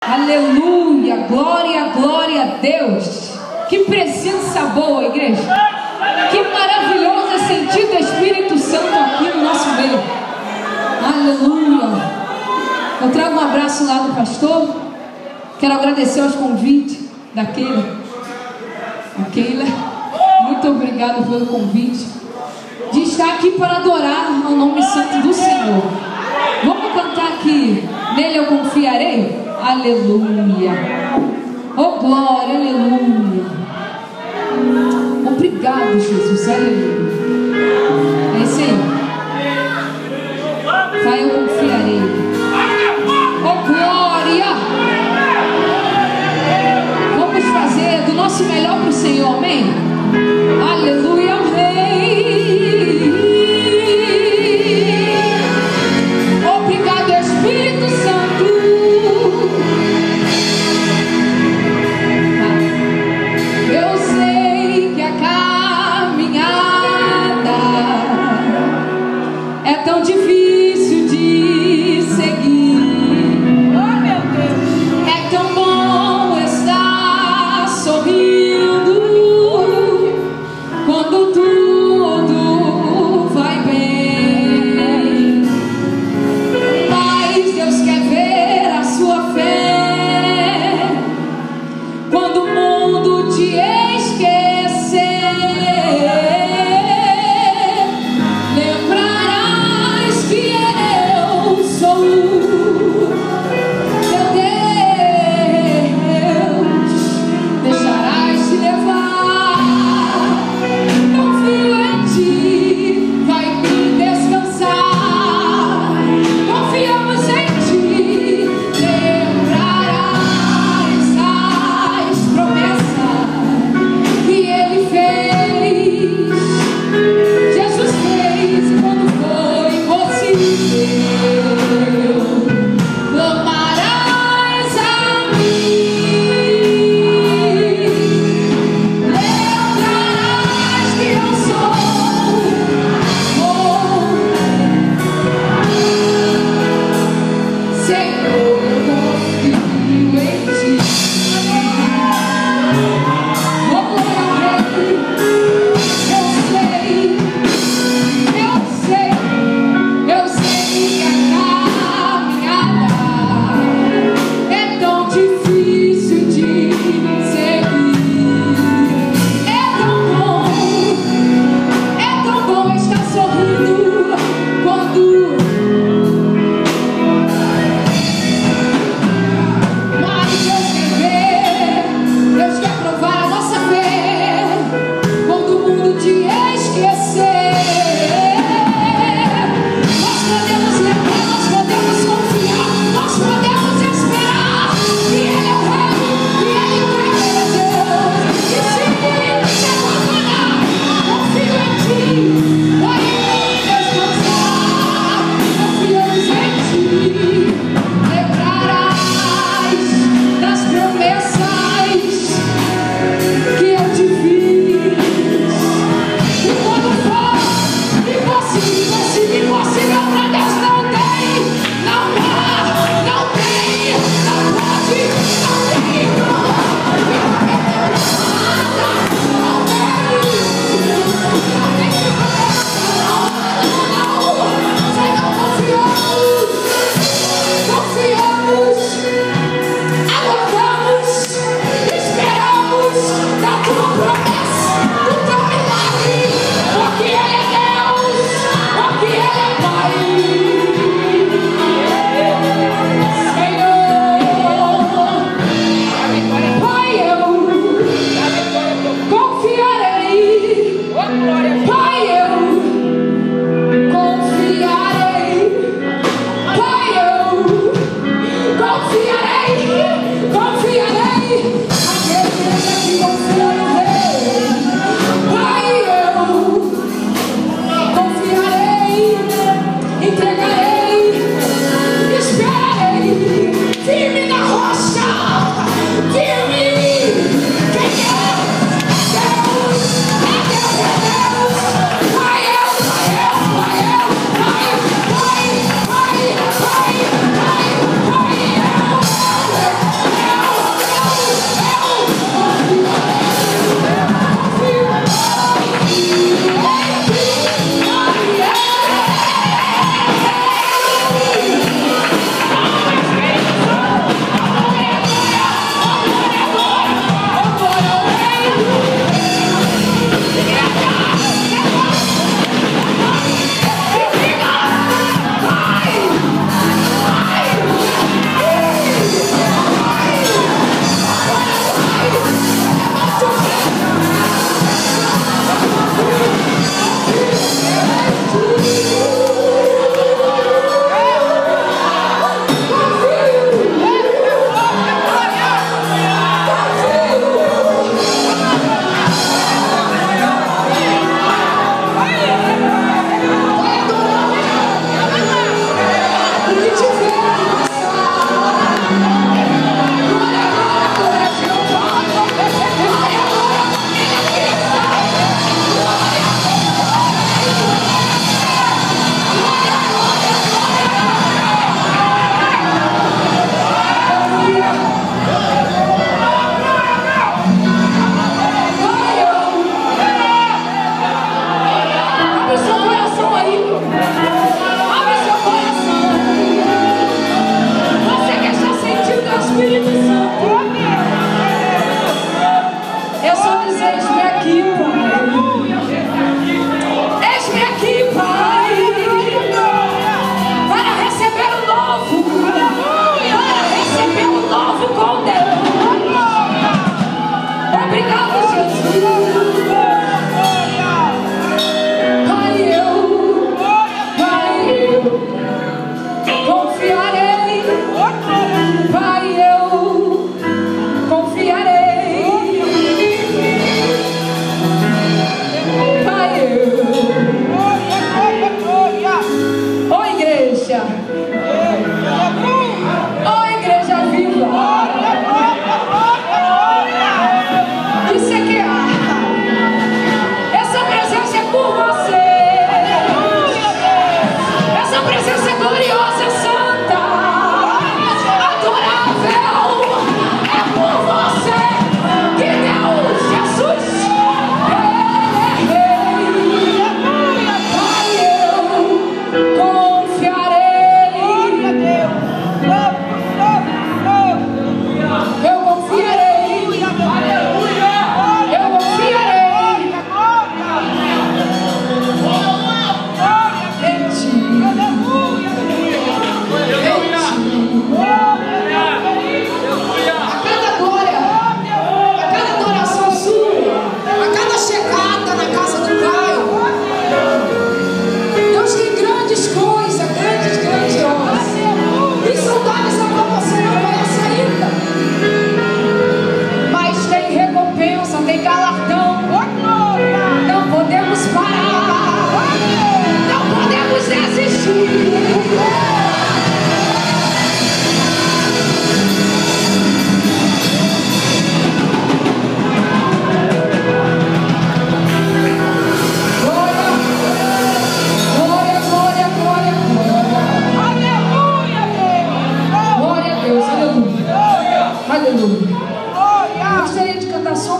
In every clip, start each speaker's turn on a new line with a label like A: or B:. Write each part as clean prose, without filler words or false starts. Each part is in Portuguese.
A: Aleluia, glória, glória a Deus. Que presença boa, igreja. Que maravilhoso é sentir o Espírito Santo aqui no nosso meio. Aleluia. Eu trago um abraço lá do pastor. Quero agradecer aos convites da Keila. Muito obrigado pelo convite de estar aqui para adorar ao nome santo do Senhor. Vamos cantar aqui. Nele eu confiarei. Aleluia. Oh glória, aleluia. Obrigado, Jesus. Aleluia. É isso aí. Pai, eu confiarei. Oh glória. Vamos fazer do nosso melhor para o Senhor, amém? Aleluia, o Rei. Obrigado, Espírito Santo. Eu sei que a caminhada é tão difícil de seguir. Oh, meu Deus. É tão bom estar sorrindo quando tudo vai bem. Mas Deus quer ver a sua fé quando o mundo te esquecer. Lembrarás que eu sou teu Deus. Deixarás te levar. Confio em ti, vai me descansar. Confiamos em ti. Lembrarás as promessas que Ele fez. Jesus fez quando foi possível. Clamarás a mim. Lembrarás que eu sou Senhor, eu confio em ti. Oh glória a Deus. Eu sei que a caminhada é tão difícil de seguir. É tão bom estar sorrindo quando. Mas Deus quer ver, Deus quer provar a nossa fé quando o mundo te esquecer. Nós podemos lembrar, nós podemos confiar, nós podemos esperar que Ele é o Rei, que Ele é Deus. E se te abandonar, confio em ti, vai descansar. Confiamos em ti. Lembrarás das promessas que eu te fiz. E quando for impossível pra Deus não tem, não há, não tem, não pode, não tem confiamos, aguardamos, esperamos da tua promessa, do teu milagre, porque Ele é Deus, porque Ele é Pai. Senhor, Pai, eu confiarei. Pai, eu confiarei. Pai, eu confiarei. Confiarei. Aquele que confia no Rei. Pai, eu confiarei. Entregarei. Esperarei. Firme na rocha. Firme. Quem é? Deus. É Deus, é Deus. Pai, eu, pai, eu, pai, eu, pai, pai, pai, pai, pai, pai, eu.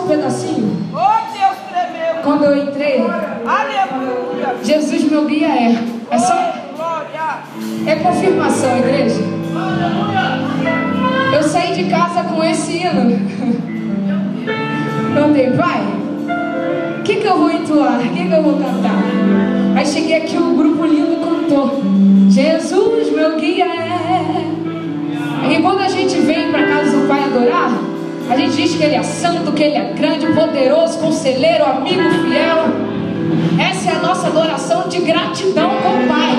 A: um pedacinho?
B: Oh, Deus tremeu.
A: Quando eu entrei,
B: Aleluia.
A: Jesus meu guia é só,
B: Glória.
A: é confirmação, igreja. Eu saí de casa com esse hino. Cantei, pai, o que eu vou entoar? O que eu vou cantar? Aí cheguei aqui, o grupo lindo cantou, Jesus meu guia é. E quando a gente vem para casa do Pai adorar, a gente diz que Ele é santo, que Ele é grande, poderoso, conselheiro, amigo fiel. Essa é a nossa adoração de gratidão com o Pai.